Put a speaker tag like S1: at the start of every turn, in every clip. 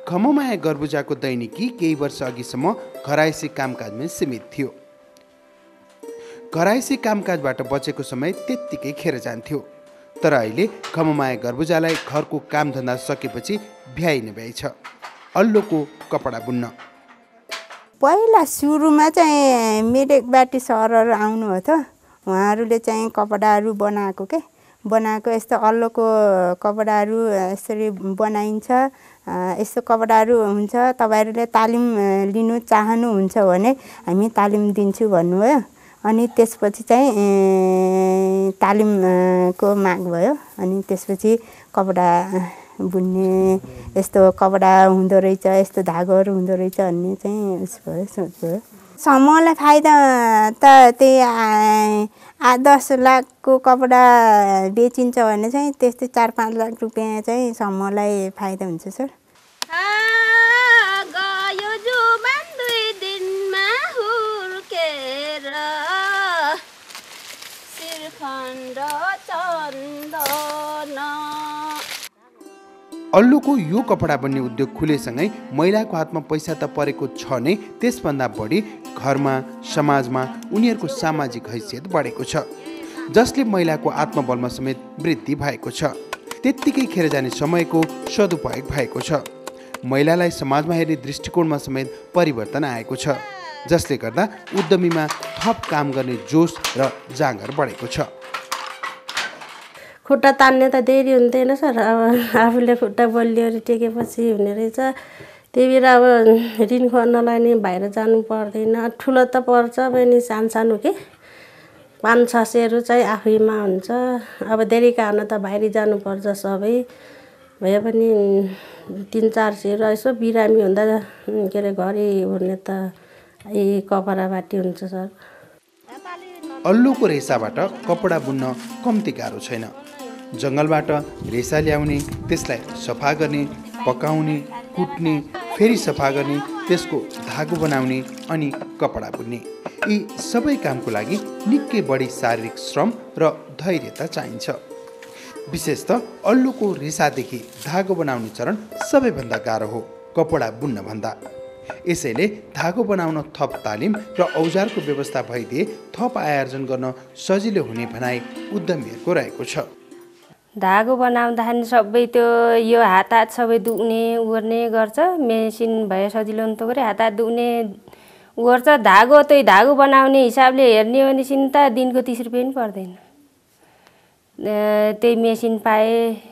S1: खममाया गर्बुजाको दैनिकी केही वर्ष अघिसम्म घरायसी कामकाजमै सीमित थियो। घरायसी कामकाजबाट बचेको समय त्यत्तिकै खेर जान्थ्यो। तर अहिले खममाया गर्बुजालाई घरको कामधन्दा सकेपछि भ्याइ नभ्याइ छ। अल्लोको कपडा बुन्न।
S2: पहिला सुरुमा चाहिँ मिरिकबाट सरहरू आउनु हो त, उहाँहरूले चाहिँ कपडाहरू बनाएको यस्तो अल्लोको कपडाहरू यसरी बनाइन्छ, यस्तो कपडाहरू हुन्छ, तपाईँहरूले तालिम लिनु चाहनुहुन्छ भने हामी तालिम दिन्छु भन्नुभयो। अनि त्यसपछि चाहिँ तालिमको माग भयो। अनि त्यसपछि कपडा बुन्ने यस्तो कपडा हुँदो रहेछ, यस्तो धागोहरू हुँदो रहेछ भन्ने चाहिँ उस भयो, सोच भयो। समूहलाई फाइदा त त्यही 8-10 लाखको कपडा बेचिन्छ भने चाहिँ त्यस्तै 4-5 लाख रुपियाँ चाहिँ समूहलाई फाइदा हुन्छ सर।
S1: अल्लोको यो कपडा बन्ने उद्योग खुलेसँगै महिलाको हातमा पैसा त परेको छ नै, त्यसभन्दा बढी घरमा समाजमा उनीहरूको सामाजिक हैसियत बढेको छ, जसले महिलाको आत्मबलमा समेत वृद्धि भएको छ। त्यत्तिकै खेर जाने समयको सदुपयोग भएको छ। महिलालाई समाजमा हेर्ने दृष्टिकोणमा समेत परिवर्तन आएको छ, जसले गर्दा उद्यमीमा थप काम गर्ने जोस र जाँगर बढेको छ।
S3: खुट्टा तान्ने त देरी हुन्थेन सर। अब आफूले खुट्टा बलियो टेकेपछि हुने रहेछ। त्यही भएर अब ऋण खोज्नलाई नि बाहिर जानु पर्दैन। ठुलो त पर्छ पनि सानो के 500-600 चाहिँ आफैमा हुन्छ। अब धेरै कारण त बाहिर जानुपर्छ सबै भए पनि 300-400 यसो बिरामी हुँदा के अरे घरि हुने त यही कपडाबाटी हुन्छ सर।
S1: अल्लोको रेसाबाट कपडा बुन्न कम्ती गाह्रो छैन। जङ्गलबाट रेसा ल्याउने, त्यसलाई सफा गर्ने, पकाउने, कुट्ने, फेरि सफा गर्ने, त्यसको धागो बनाउने अनि कपडा बुन्ने, यी सबै कामको लागि निकै बढी शारीरिक श्रम र धैर्यता चाहिन्छ। विशेष त अल्लोको रेसादेखि धागो बनाउने चरण सबैभन्दा गाह्रो हो कपडा बुन्न भन्दा। यसैले धागो बनाउन थप तालिम र औजारको व्यवस्था भइदिए थप आयोजन गर्न सजिलो हुने भनाइ उद्यमीहरूको रहेको छ।
S3: धागो बनाउँदाखेरि सबै त्यो यो हात सबै दुख्ने उर्ने गर्छ। मेसिन भए सजिलो हुन्थ्यो गरे हात दुख्ने गर्छ। धागो त्यही धागो बनाउने हिसाबले हेर्ने हो भने त दिनको 30 रुपियाँ पनि पर्दैन। त्यही मेसिन पाए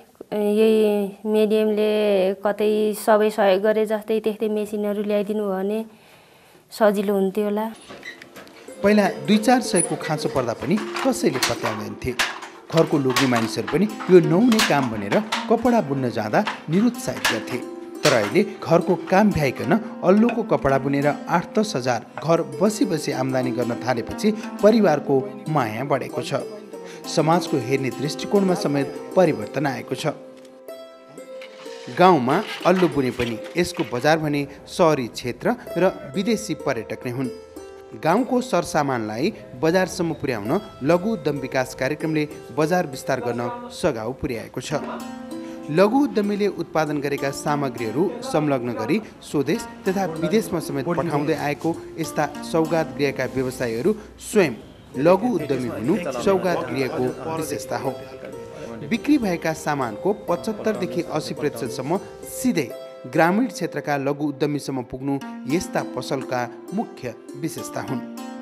S3: यही मिडियमले कतै सबै सहयोग गरे जस्तै त्यस्तै मेसिनहरू ल्याइदिनु भयो भने सजिलो हुन्थ्यो होला।
S1: पहिला 2-400 को खाँचो पर्दा पनि कसैले पत्याउँदैनथे। घरको लोग्ने मानिसहरू पनि यो नहुने काम भनेर कपडा बुन्न जाँदा निरुत्साहित गर्थे। तर अहिले घरको काम भ्याइकन अल्लोको कपडा बुनेर 8-10 हजार घर बसी बसी आम्दानी गर्न थालेपछि परिवारको माया बढेको छ। समाजको हेर्ने दृष्टिकोणमा समेत परिवर्तन आएको छ। गाउँमा अल्लो बुने पनि यसको बजार भने सहरी क्षेत्र र विदेशी पर्यटक नै हुन्। गाउँको सरसामानलाई बजारसम्म पुर्याउन लघु उद्यम विकास कार्यक्रमले बजार विस्तार गर्न सघाउ पुर्याएको छ। लघु उद्यमीले उत्पादन गरेका सामग्रीहरू संलग्न गरी स्वदेश तथा विदेशमा समेत पठाउँदै आएको यस्ता सौगात गृहका व्यवसायीहरू स्वयं लघु उद्यमी हुनु सौगात गृहको विशेषता हो। बिक्री भएका सामानको 75 देखि 80% सम्म सिधै ग्रामीण क्षेत्रका लघु उद्यमीसम्म पुग्नु यस्ता पसलका मुख्य विशेषता हुन्।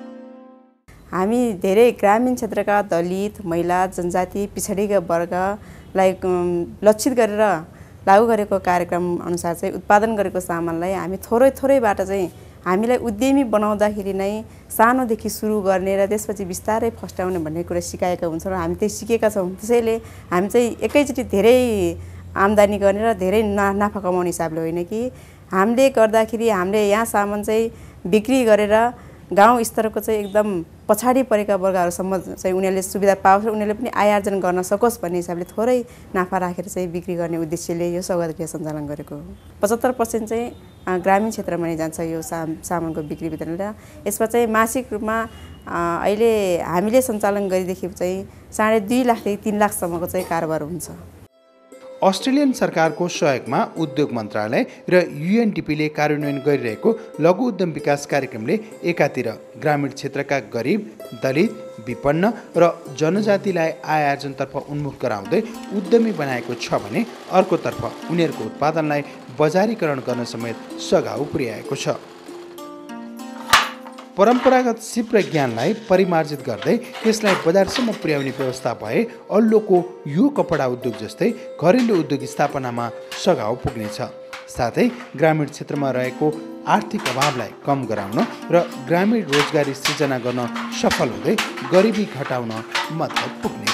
S2: हामी धेरै ग्रामीण क्षेत्रका दलित, महिला, जनजाति, पिछडिएका वर्गलाई लक्षित गरेर लागू गरेको कार्यक्रम अनुसार चाहिँ उत्पादन गरेको सामानलाई हामी थोरैबाट चाहिँ हामीलाई उद्यमी बनाउँदाखेरि नै सानोदेखि सुरु गर्ने र त्यसपछि बिस्तारै फस्टाउने भन्ने कुरा सिकाएका हुन्छौँ र हामी त्यही सिकेका छौँ। त्यसैले हामी चाहिँ एकैचोटि धेरै आम्दानी गर्ने र धेरै नाफा कमाउने हिसाबले होइन कि हामीले गर्दाखेरि हामीले यहाँ सामान चाहिँ बिक्री गरेर गाउँ स्तरको चाहिँ एकदम पछाडि परेका वर्गहरूसम्म चाहिँ उनीहरूले सुविधा पाओस् र उनीहरूले पनि आय आर्जन गर्न सकोस् भन्ने हिसाबले थोरै नाफा राखेर चाहिँ बिक्री गर्ने उद्देश्यले यो सौगात गृह सञ्चालन गरेको हो। 75% चाहिँ ग्रामीण क्षेत्रमा नै जान्छ यो सामानको बिक्री वितरण र यसमा चाहिँ मासिक रूपमा अहिले हामीले सञ्चालन गरिदेखि चाहिँ 2.5 लाखदेखि 3 लाखसम्मको चाहिँ कारोबार हुन्छ।
S1: अस्ट्रेलियन सरकारको सहयोगमा उद्योग मन्त्रालय र UNDP ले कार्यान्वयन गरिरहेको लघु उद्यम विकास कार्यक्रमले एकातिर ग्रामीण क्षेत्रका गरिब, दलित, विपन्न र जनजातिलाई आय आर्जनतर्फ उन्मुख गराउँदै उद्यमी बनाएको छ भने अर्कोतर्फ उनीहरूको उत्पादनलाई बजारीकरण गर्न समेत सघाउ पुर्याएको छ। परम्परागत सिप र ज्ञानलाई परिमार्जित गर्दै त्यसलाई बजारसम्म पुर्याउने व्यवस्था भए अल्लोको यो कपडा उद्योग जस्तै घरेलु उद्योग स्थापनामा सघाउ पुग्नेछ। साथै ग्रामीण क्षेत्रमा रहेको आर्थिक अभावलाई कम गराउन र ग्रामीण रोजगारी सृजना गर्न सफल हुँदै गरिबी घटाउन मद्दत पुग्ने